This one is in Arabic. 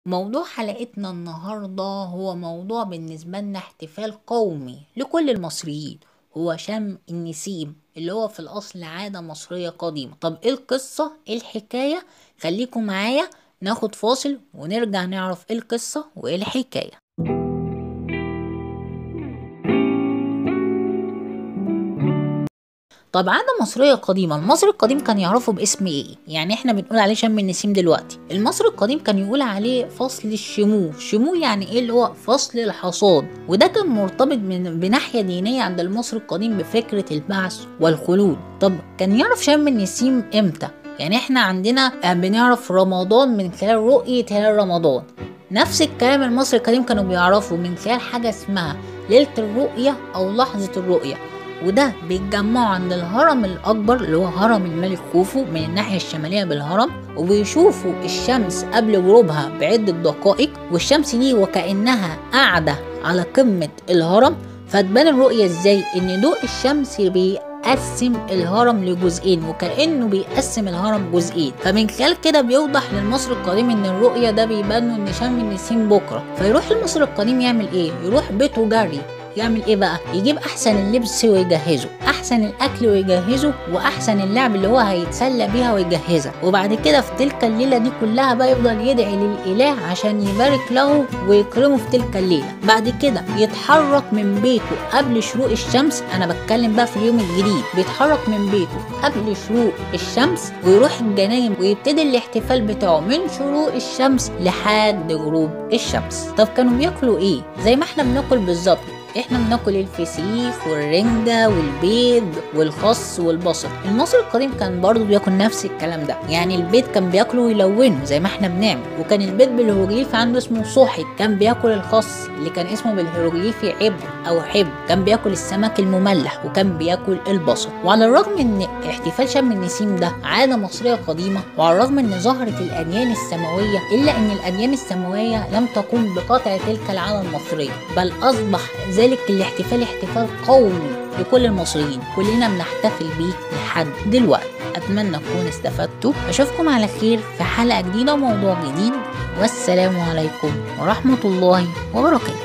موضوع حلقتنا النهاردة هو موضوع بالنسبة لنا احتفال قومي لكل المصريين. هو شم النسيم اللي هو في الأصل عادة مصرية قديمة. طب ايه القصة؟ ايه الحكاية؟ خليكم معايا ناخد فاصل ونرجع نعرف ايه القصة وايه الحكاية. طب عادة مصرية قديمة، المصري القديم كان يعرفه باسم ايه؟ يعني احنا بنقول عليه شم النسيم دلوقتي، المصري القديم كان يقول عليه فصل الشمو. شمو يعني ايه؟ اللي هو فصل الحصاد، وده كان مرتبط بناحية دينية عند المصري القديم بفكرة البعث والخلود. طب كان يعرف شم النسيم امتى؟ يعني احنا عندنا بنعرف رمضان من خلال رؤية هلال رمضان. نفس الكلام المصري القديم كانوا بيعرفوا من خلال حاجة اسمها ليلة الرؤية او لحظة الرؤية، وده بيتجمعوا عند الهرم الأكبر اللي هو هرم الملك خوفو من الناحية الشمالية بالهرم، وبيشوفوا الشمس قبل غروبها بعدة دقائق، والشمس دي وكأنها قاعدة على قمة الهرم. فتبان الرؤية ازاي؟ ان ضوء الشمس بيقسم الهرم لجزئين، وكأنه بيقسم الهرم جزئين. فمن خلال كده بيوضح للمصري القديم ان الرؤية ده بيبان ان شم النسيم بكرة. فيروح المصري القديم يعمل ايه؟ يروح بيته جري. يعمل ايه بقى؟ يجيب احسن اللبس ويجهزه، احسن الاكل ويجهزه، واحسن اللعب اللي هو هيتسلى بيها ويجهزها. وبعد كده في تلك الليله دي كلها بقى يفضل يدعي للاله عشان يبارك له ويكرمه في تلك الليله. بعد كده يتحرك من بيته قبل شروق الشمس. انا بتكلم بقى في اليوم الجديد. بيتحرك من بيته قبل شروق الشمس ويروح الجناين ويبتدي الاحتفال بتاعه من شروق الشمس لحد غروب الشمس. طب كانوا بياكلوا ايه؟ زي ما احنا بناكل بالظبط. احنا بناكل الفسيخ والرنجة والبيض والخس والبصل. المصري القديم كان برضو بياكل نفس الكلام ده، يعني البيض كان بياكله ويلونه زي ما احنا بنعمل، وكان البيض بالهيروغليفي عنده اسمه صحي. كان بياكل الخس اللي كان اسمه بالهيروغليفي عبر او حب. كان بياكل السمك المملح، وكان بياكل البصل. وعلى الرغم ان احتفال شم النسيم ده عادة مصرية قديمة، وعلى الرغم ان ظهرت الاديان السماوية، الا ان الاديان السماوية لم تقوم بقطع تلك العادة المصرية، بل اصبح ذلك الاحتفال احتفال قومي لكل المصريين. كلنا بنحتفل بيه لحد دلوقتي. اتمنى تكونوا استفدتوا. اشوفكم على خير في حلقة جديدة وموضوع جديد، والسلام عليكم ورحمة الله وبركاته.